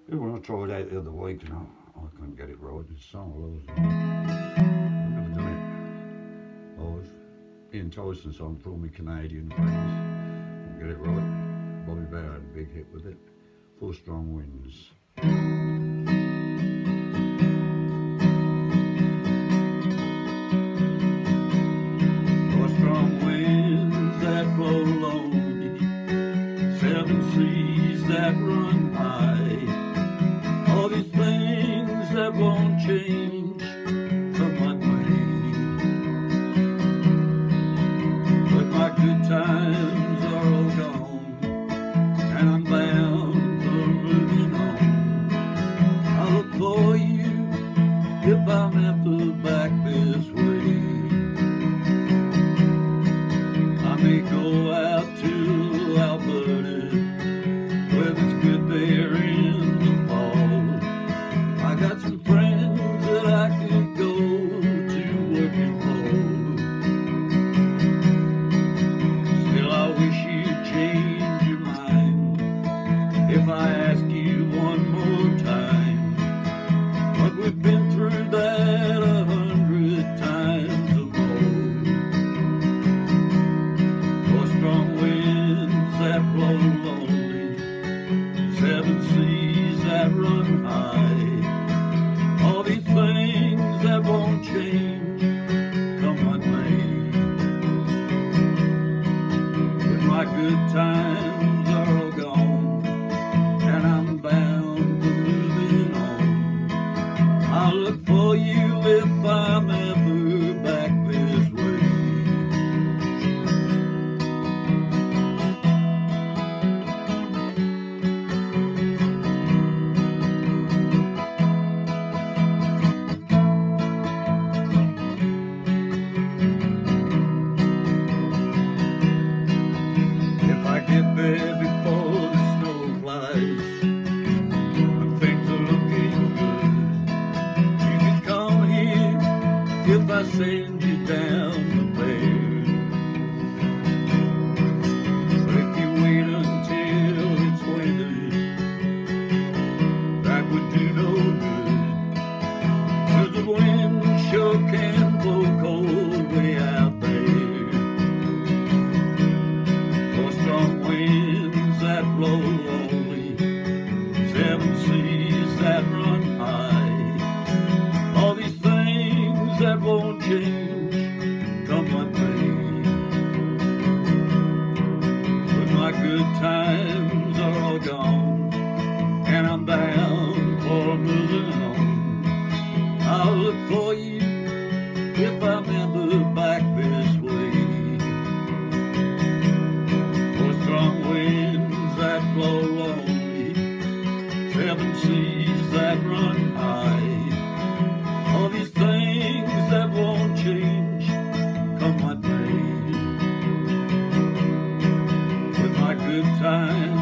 Yeah, when I tried out the other week and I couldn't get it right. It's song I've never done it. I was Ian Tyson song for all my Canadian friends. Couldn't get it right. Bobby Bear had a big hit with it. Four Strong Winds. Four strong winds that blow lonely, seven seas that run high, all these things that won't change from what made. But my good times are all gone, and I'm bound for moving on. I look for you if I'm ever back this way. I may go out to Alberta, where it's good there in the fall. I got some friends that I could go to working for. Still I wish you'd change your mind if I ask you one more time. But we've been through that 100 times or more. Four strong winds that blow lonely, seven seas that run high, all these things that won't change come what may. But my good times are all gone, and I'm bound for moving on. I'll look for you if I'm ever back this way. If I get there before the snow flies and things are looking good, you can come here if I send you down the fair. But if you wait until it's winter, that would do no good, 'cause the wind sure can blow cold way out there. Four strong winds that blow lonely, seven seas that run high, all these things that won't change come what may. But my good times are all gone, and I'm bound for moving on. I'll look for you if I'm ever back this way. Four strong winds that blow lonely, seven seas that run high, all these things that won't change come what may. With my good times